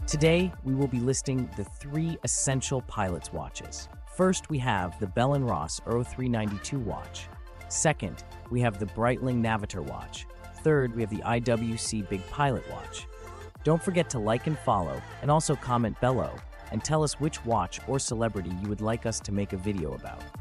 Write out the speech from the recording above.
Today, we will be listing the 3 essential pilot's watches. First, we have the Bell&Ross 0392 watch. Second, we have the Breitling Navitor watch. Third, we have the IWC Big Pilot watch. Don't forget to like and follow, and also comment below, and tell us which watch or celebrity you would like us to make a video about.